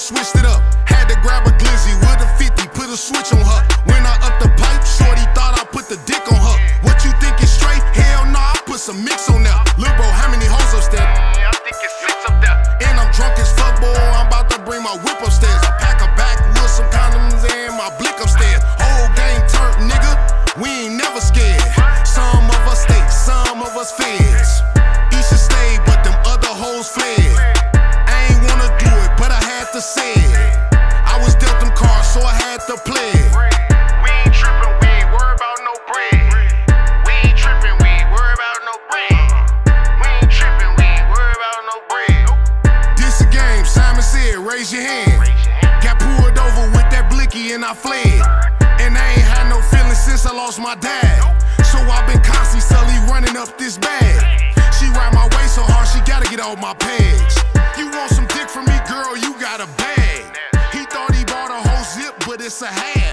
switched it up. Had to grab a glizzy with a 50, put a switch on her. When I upped the pipe, shorty thought I put the dick on her. What you think is straight? Hell no, I put some mix on there. Lil' bro, how many hoes upstairs? I think it's 6 up there. And I'm drunk as fuck, boy, I'm about to bring my whip upstairs. I pack a back with some condoms and my blick upstairs. Whole gang turned, nigga, we ain't never scared. Some of us stay, some of us feds. Each should stay, but them other hoes fled. I ain't wanna do it, but I had to say it. I was dealt them cards, so I had to play it. We ain't trippin', we ain't worried about no bread. We ain't trippin', we ain't worried about no bread. We ain't trippin', we ain't worried about no bread. This a game, Simon said, raise your hand. Got pulled over with that blicky and I fled. And I ain't had no feelings since I lost my dad. So I've been constantly slowly running up this bag. She ride my way so hard, she gotta get off my pegs. You want some dick from me, girl, you got a bag. He thought he bought a whole zip, but it's a half.